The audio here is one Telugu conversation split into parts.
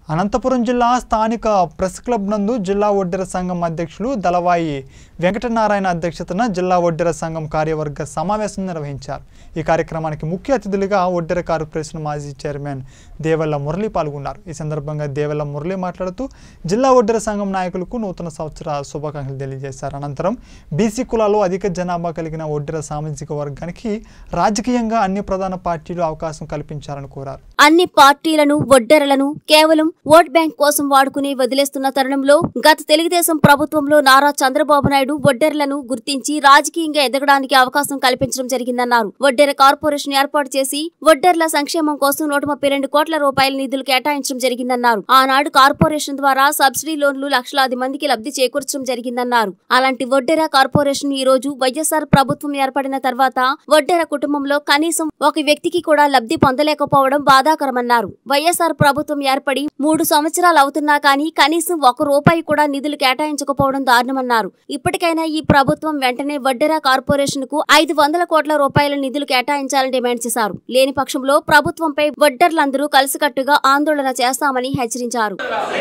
అనంతపురం జిల్లా స్థానిక ప్రెస్ క్లబ్ నందు జిల్లా ఒడ్డెర సంఘం అధ్యక్షులు దళవాయి వెంకటనారాయణ అధ్యక్షతన జిల్లా ఒడ్డెర సంఘం కార్యవర్గ సమావేశం నిర్వహించారు। ఈ కార్యక్రమానికి ముఖ్య అతిథులుగా ఒడ్డెర కార్పొరేషన్ మాజీ చైర్మన్ దేవల్ల మురళి పాల్గొన్నారు। ఈ సందర్భంగా దేవల్ల మురళి మాట్లాడుతూ జిల్లా ఒడ్డెర సంఘం నాయకులకు నూతన సంవత్సర శుభాకాంక్షలు తెలియజేశారు। అనంతరం బీసీ కులాల్లో అధిక జనాభా కలిగిన ఒడ్డెర సామాజిక వర్గానికి రాజకీయంగా అన్ని ప్రధాన పార్టీలు అవకాశం కల్పించాలని కోరారు। అన్ని పార్టీలను ఒడ్డెరలను కేవలం ఓట్ బ్యాంక్ కోసం వాడుకుని వదిలేస్తున్న తరుణంలో గత తెలుగుదేశం ప్రభుత్వంలో నారా చంద్రబాబు నాయుడు ఒడ్డెరలను గుర్తించి రాజకీయంగా ఎదగడానికి అవకాశం కల్పించడం జరిగిందన్నారు। ఒడ్డెర కార్పొరేషన్ ఏర్పాటు చేసి ఒడ్డెర్ల సంక్షేమం కోసం 132 కోట్ల రూపాయల నిధులు కేటాయించడం జరిగిందన్నారు। ఆనాడు కార్పొరేషన్ ద్వారా సబ్సిడీ లోన్లు లక్షలాది మందికి లబ్ధి చేకూర్చడం జరిగిందన్నారు। అలాంటి ఒడ్డెర కార్పొరేషన్ ఈ రోజు వైఎస్ఆర్ ప్రభుత్వం ఏర్పడిన తర్వాత ఒడ్డెర కుటుంబంలో కనీసం ఒక వ్యక్తికి కూడా లబ్ధి పొందలేకపోవడం బాధాకరమన్నారు। వైఎస్ఆర్ ప్రభుత్వం ఏర్పడి 3 సంవత్సరాలు అవుతున్నా కానీ కనీసం 1 రూపాయి కూడా నిధులు కేటాయించకపోవడం దారుణమన్నారు। ఇప్పటికైనా ఈ ప్రభుత్వం వెంటనే ఒడ్డెర కార్పొరేషన్ కు 500 కోట్ల రూపాయల నిధులు కేటాయించాలని డిమాండ్ చేశారు। లేని పక్షంలో ప్రభుత్వంపై ఒడ్డెర్లందరూ కలిసికట్టుగా ఆందోళన చేస్తామని హెచ్చరించారు।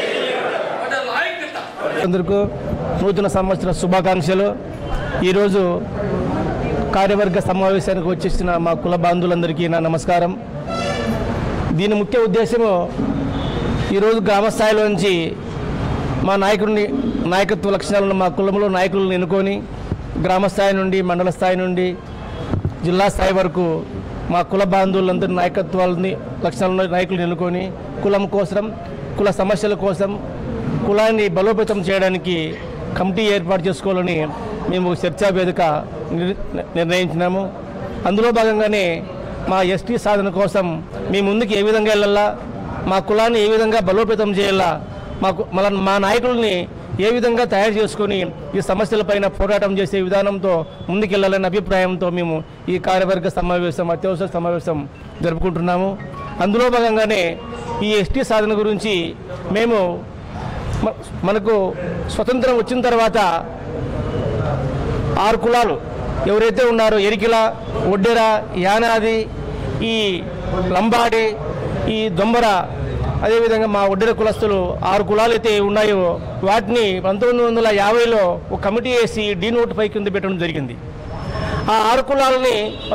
నూతన సంవత్సర శుభాకాంక్షలు। ఈరోజు కార్యవర్గ సమావేశానికి వచ్చేసిన మా కుల బాంధువులందరికీ నా నమస్కారం। దీని ముఖ్య ఉద్దేశము ఈరోజు గ్రామ స్థాయిలో నుంచి మా నాయకత్వ లక్షణాలను మా కులంలో నాయకులను ఎన్నుకొని గ్రామ స్థాయి నుండి మండల స్థాయి నుండి జిల్లా స్థాయి వరకు మా కుల బాంధవులందరూ నాయకత్వాలని లక్షణాలను నాయకులను ఎన్నుకొని కులం కోసం కుల సమస్యల కోసం కులాన్ని బలోపేతం చేయడానికి కమిటీ ఏర్పాటు చేసుకోవాలని మేము చర్చా వేదిక నిర్ణయించినాము। అందులో భాగంగానే మా ఎస్టీ సాధన కోసం మీ ముందుకు ఏ విధంగా వెళ్ళాలా, మా కులాన్ని ఏ విధంగా బలోపేతం చేయాలా, మా నాయకుల్ని ఏ విధంగా తయారు చేసుకొని ఈ సమస్యలపైన పోరాటం చేసే విధానంతో ముందుకెళ్లాలనే అభిప్రాయంతో మేము ఈ కార్యవర్గ సమావేశం అత్యవసర సమావేశం జరుపుకుంటున్నాము। అందులో భాగంగానే ఈ ఎస్టీ సాధన గురించి మేము మనకు స్వతంత్రం వచ్చిన తర్వాత 6 కులాలు ఎవరైతే ఉన్నారో ఎరికిల, ఒడ్డెర, యానాది, ఈ లంబాడి, ఈ దొంబర, అదేవిధంగా మా ఒడ్డెర కులస్తులు 6 కులాలు అయితే ఉన్నాయో వాటిని 1950లో ఒక కమిటీ వేసి D-Notify కింద పెట్టడం జరిగింది। ఆ 6 కులాలని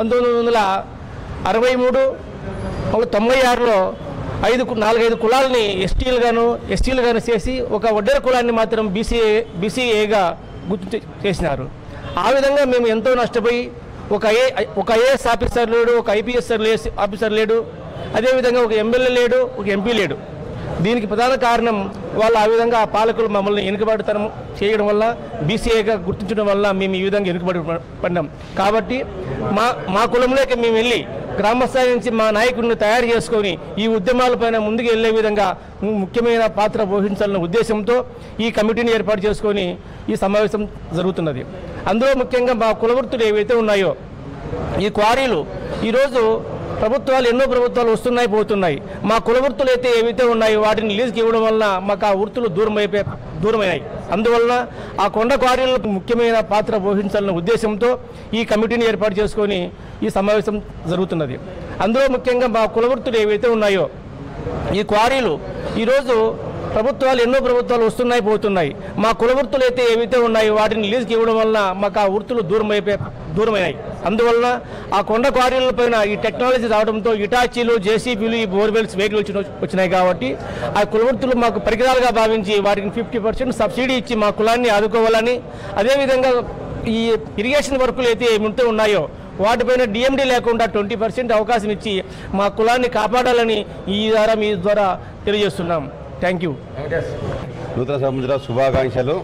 1963 96లో 4-5 కులాలని ఎస్టీలు గాను చేసి ఒక ఒడ్డెర కులాన్ని మాత్రం బీసీఏగా గుర్తు చేసినారు। ఆ విధంగా మేము ఎంతో నష్టపోయి ఒక ఐఏఎస్ ఆఫీసర్ లేడు, ఒక ఐపీఎస్ ఆఫీసర్ లేడు, అదేవిధంగా ఒక ఎమ్మెల్యే లేడు, ఒక ఎంపీ లేడు। దీనికి ప్రధాన కారణం వాళ్ళు ఆ విధంగా పాలకులు మమ్మల్ని వెనుకబడితనం చేయడం వల్ల బీసీఏగా గుర్తించడం వల్ల మేము ఈ విధంగా వెనుకబడినాం। కాబట్టి మా కులంలోకి మేము వెళ్ళి గ్రామస్థాయి నుంచి మా నాయకుడిని తయారు చేసుకొని ఈ ఉద్యమాలపైన ముందుకు వెళ్లే విధంగా ముఖ్యమైన పాత్ర పోషించాలన్న ఉద్దేశంతో ఈ కమిటీని ఏర్పాటు చేసుకొని ఈ సమావేశం జరుగుతున్నది। అందులో ముఖ్యంగా మా కులవృత్తులు ఏవైతే ఉన్నాయో ఈ క్వారీలు ఈరోజు ఎన్నో ప్రభుత్వాలు వస్తున్నాయి పోతున్నాయి। మా కులవృత్తులు అయితే ఏవైతే ఉన్నాయో వాటిని లీజుకి ఇవ్వడం వల్ల మాకు ఆ వృత్తులు దూరమైనాయి। అందువలన ఆ కొండ క్వారీలకు ముఖ్యమైన పాత్ర పోషించాలన్న ఉద్దేశంతో ఈ కమిటీని ఏర్పాటు చేసుకొని ఈ సమావేశం జరుగుతున్నది। అందులో ముఖ్యంగా మా కులవృత్తులు ఏవైతే ఉన్నాయో ఈ క్వారీలు ఈరోజు ఎన్నో ప్రభుత్వాలు వస్తున్నాయి పోతున్నాయి। మా కులవృత్తులు అయితే ఏవైతే ఉన్నాయో వాటిని లీజుకి ఇవ్వడం వల్ల మాకు ఆ వృత్తులు దూరమైనాయి। అందువలన ఆ కొండ క్వారీలపైన ఈ టెక్నాలజీ రావడంతో ఇటాచీలు, జేసీబీలు, ఈ బోర్వెల్స్ వెహికల్స్ వచ్చినాయి కాబట్టి ఆ కులవృత్తులు మాకు పరికరాలుగా భావించి వాటిని 50% సబ్సిడీ ఇచ్చి మా కులాన్ని ఆదుకోవాలని, అదేవిధంగా ఈ ఇరిగేషన్ వర్కులు అయితే ఏమిటో ఉన్నాయో వాటిపైన డిఎండి లేకుండా 20% అవకాశం ఇచ్చి మా కులాన్ని కాపాడాలని మీ ద్వారా తెలియజేస్తున్నాం। Thank you. నూతన సంవత్సర శుభాకాంక్షలు।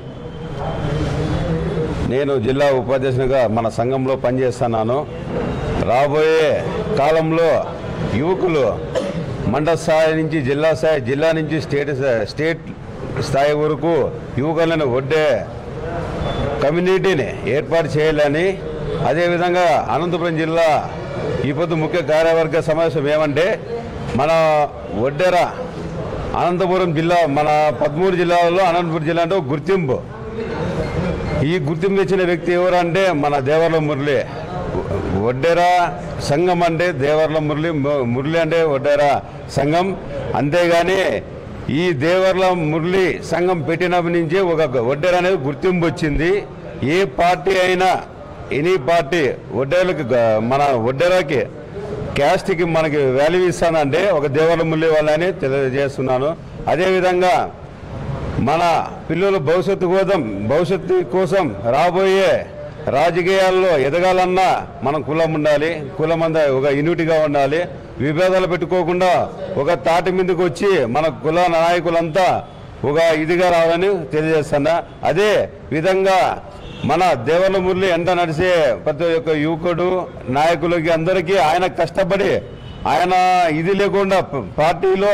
నేను జిల్లా ఉపాధ్యక్షునిగా మన సంఘంలో పనిచేస్తున్నాను। రాబోయే కాలంలో యువకులు మండల స్థాయి నుంచి జిల్లా స్థాయి, జిల్లా నుంచి స్టేట్ స్థాయి వరకు యువకులను ఒడ్డే కమ్యూనిటీని ఏర్పాటు చేయాలని, అదేవిధంగా అనంతపురం జిల్లా ఈ పొద్దు ముఖ్య కార్యవర్గ సమావేశం ఏమంటే మన ఒడ్డెర అనంతపురం జిల్లా, మన 13 జిల్లాలలో అనంతపురం జిల్లా అంటే గుర్తింపు. ఈ గుర్తింపు ఇచ్చిన వ్యక్తి ఎవరంటే మన దేవర్ల మురళి। ఒడ్డెర సంఘం అంటే దేవర్ల మురళి అంటే ఒడ్డెర సంఘం, అంతేగాని ఈ దేవర్ల మురళి సంఘం పెట్టినప్పటి నుంచి ఒక వడ్డేర అనేది గుర్తింపు వచ్చింది. ఏ పార్టీ అయినా ఎనీ పార్టీ వడ్డేర్లకి మన వడ్డేరకి క్యాస్ట్కి మనకి వాల్యూ ఇస్తానంటే ఒక దేవర్ల మురళి వాళ్ళని తెలియజేస్తున్నాను. అదేవిధంగా మన పిల్లల భవిష్యత్తు కోసం రాబోయే రాజకీయాల్లో ఎదగాలన్నా మనం కులం ఉండాలి, కులం అంతా ఒక యూనిటీగా ఉండాలి, విభేదాలు పెట్టుకోకుండా ఒక తాటి మీదకి వచ్చి మన కుల నాయకులంతా ఒక ఇదిగా రావాలని తెలియజేస్తున్నా. అదే విధంగా మన దేవర్ల మురళి ఎంత నడిచే ప్రతి ఒక్క యువకుడు నాయకులకి అందరికీ ఆయన కష్టపడి ఆయన ఇది లేకుండా పార్టీలో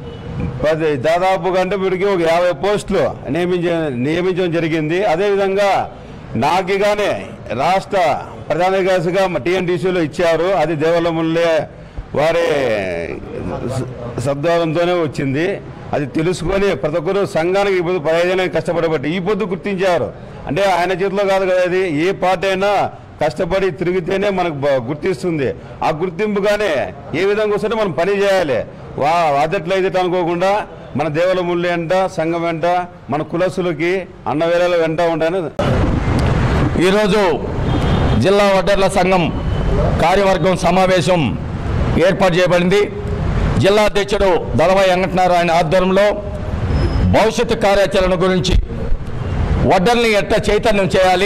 దాదాపుగా అంటే వీడికి ఒక 50 పోస్టులు నియమించడం జరిగింది. అదేవిధంగా నాకు కానీ రాష్ట్ర ప్రధాన కార్యదర్శిగా TNTCలో ఇచ్చారు. అది దేవర్ల మురళి వారి శబ్దంతోనే వచ్చింది. అది తెలుసుకొని ప్రతి ఒక్కరు సంఘానికి ఇప్పుడు 15 కష్టపడబట్టి ఈ పొద్దు గుర్తించారు. అంటే ఆయన చేతిలో కాదు కదా, అది ఏ పార్టీ అయినా కష్టపడి తిరిగితేనే మనకు గుర్తిస్తుంది. ఆ గుర్తింపుగానే ఏ విధంగా వస్తే మనం పని చేయాలి. అదట్లో ఇదట అనుకోకుండా మన దేవర్ల మురళి వెంట సంఘం వెంట మన కులసులకి అన్నవేళల వెంట ఉంటాయని ఈరోజు జిల్లా వడ్డర్ల సంఘం కార్యవర్గం సమావేశం ఏర్పాటు చేయబడింది. జిల్లా అధ్యక్షుడు దళవాయి వెంకటనారాయణ ఆధ్వర్యంలో భవిష్యత్తు కార్యాచరణ గురించి వడ్డర్ని ఎట్లా చైతన్యం చేయాలి,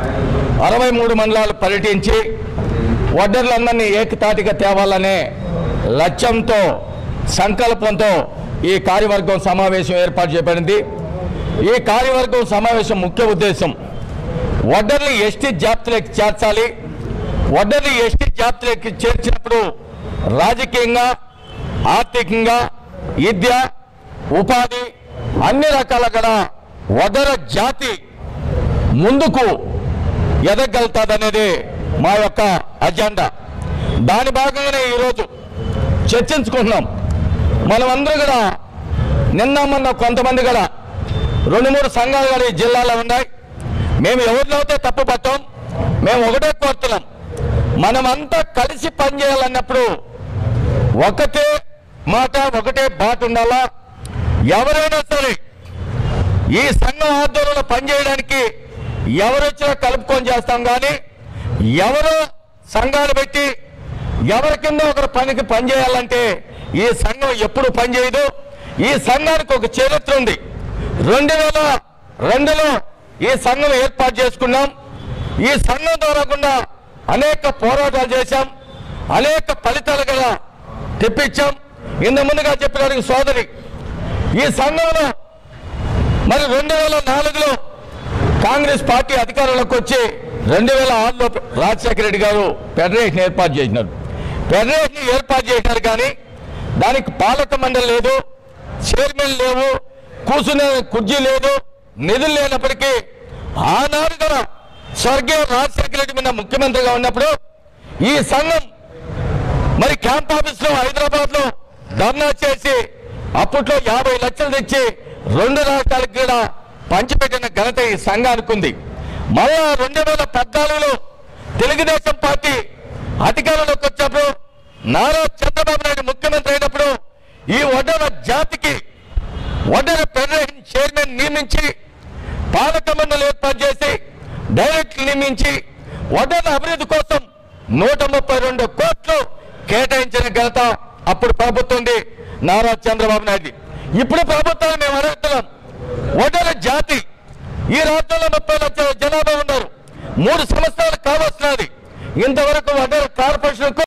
63 మండలాలు పర్యటించి వడ్డర్లందరినీ ఏకతాటిగా తేవాలనే లక్ష్యంతో సంకల్పంతో ఈ కార్యవర్గం సమావేశం ఏర్పాటు చేయబడింది. ఈ కార్యవర్గం సమావేశం ముఖ్య ఉద్దేశం వడ్డర్ని ఎస్టీ జాబితాలోకి చేర్చాలి. వడ్డర్ని ఎస్టీ జాబితాలోకి చేర్చినప్పుడు రాజకీయంగా, ఆర్థికంగా, విద్య, ఉపాధి అన్ని రకాలుగా వడ్డర జాతి ముందుకు ఎదగలుగుతుందనేది మా యొక్క అజెండా. దాని భాగంగానే ఈరోజు చర్చించుకుంటున్నాం. మనమందరూ కూడా నిన్న మొన్న కొంతమంది కూడా 2-3 సంఘాలు కూడా ఈ జిల్లాలో ఉన్నాయి. మేము ఎవరిలో అయితే తప్పు పట్టాం, మేము ఒకటే కోరుతున్నాం, మనమంతా కలిసి పనిచేయాలన్నప్పుడు ఒకటే మాట ఒకటే బాట ఉండాలా. ఎవరైనా సరే ఈ సంఘం ఆధ్వర్యంలో పనిచేయడానికి ఎవరొచ్చినా కలుపుకొని చేస్తాం, కానీ ఎవరు సంఘాలు పెట్టి ఎవరి కింద ఒకరు పనిచేయాలంటే ఈ సంఘం ఎప్పుడు పనిచేయదు. ఈ సంఘానికి ఒక చరిత్ర ఉంది. 2002లో ఈ సంఘం ఏర్పాటు చేసుకున్నాం. ఈ సంఘం ద్వారా అనేక పోరాటాలు చేశాం, అనేక ఫలితాలు కూడా తెప్పించాం. ఇంత ముందుగా చెప్పిన సోదరి ఈ సంఘంలో మరి 2004లో కాంగ్రెస్ పార్టీ అధికారంలోకి వచ్చి 2006లో రాజశేఖర రెడ్డి గారు ఫెడరేషన్ ఏర్పాటు చేసినారు. ఫెడరేషన్ ఏర్పాటు చేసినారు కానీ దానికి పాలక మండలి లేదు, చైర్మన్ లేవు, కూర్చునే కుర్చీ లేదు, నిధులు లేనప్పటికీ ఆనాడు కూడా స్వర్గీయ రాజశేఖర రెడ్డి మీద ముఖ్యమంత్రిగా ఉన్నప్పుడు ఈ సంఘం మరి క్యాంప్ ఆఫీస్లో హైదరాబాద్లో ధర్నా చేసి అప్పట్లో 50 లక్షలు తెచ్చి 2 రాష్ట్రాలకు కూడా పంచిపెట్టిన ఘనత ఈ సంఘానికి ఉంది. మళ్ళా 2014లో తెలుగుదేశం పార్టీ అధికారంలోకి వచ్చినప్పుడు నారా చంద్రబాబు నాయుడు ముఖ్యమంత్రి అయినప్పుడు ఈ వడ్డర జాతికి వడ్డర ఫెడరేషన్ చైర్మన్ నియమించి పాలక మండలి ఏర్పాటు చేసి డైరెక్టర్ నియమించి వడ్డర అభివృద్ధి కోసం 132 కోట్లు కేటాయించిన ఘనత అప్పుడు ప్రభుత్వం నారా చంద్రబాబు నాయుడు. ఇప్పుడు ప్రభుత్వాన్ని మేము అడుగుతున్నాం, వడ్డర జాతి ఈ రాష్ట్రంలో 30 లక్షల జనాభా ఉన్నారు, 3 సంవత్సరాలు కావస్తున్నది. ఇంతవరకు వడ్డర కార్పొరేషన్